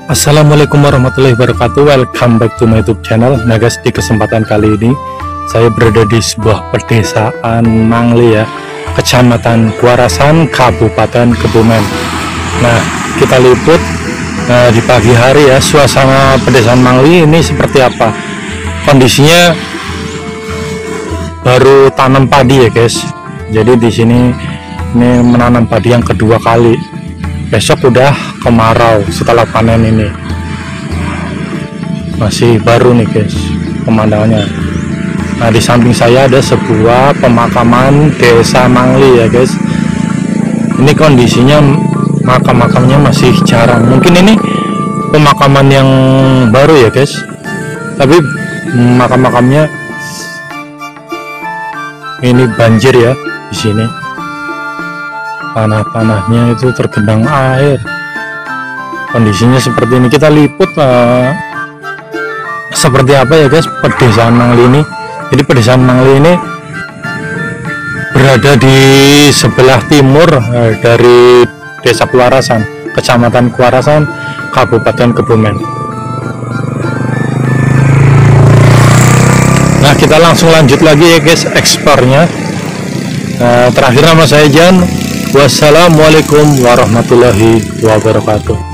Assalamualaikum warahmatullahi wabarakatuh. Welcome back to my YouTube channel. Nah guys, di kesempatan kali ini saya berada di sebuah pedesaan Mangli ya, Kecamatan Kuarasan, Kabupaten Kebumen. Nah, kita liput di pagi hari ya, suasana pedesaan Mangli ini seperti apa. Kondisinya baru tanam padi ya guys. Jadi di sini ini menanam padi yang kedua kali. Besok udah kemarau setelah panen ini. Masih baru nih guys pemandangannya. Nah, di samping saya ada sebuah pemakaman desa Mangli ya guys. Ini kondisinya makam-makamnya masih jarang. Mungkin ini pemakaman yang baru ya guys. Tapi makam-makamnya ini banjir ya di sini. Tanah-tanahnya itu tergenang air. Kondisinya seperti ini. Kita liput seperti apa ya guys pedesaan Mangli ini. Jadi pedesaan Mangli ini berada di sebelah timur dari Desa Kuarasan, Kecamatan Kuarasan, Kabupaten Kebumen. Nah, kita langsung lanjut lagi ya guys ekspornya. Terakhir nama saya Jan. Wassalamualaikum warahmatullahi wabarakatuh.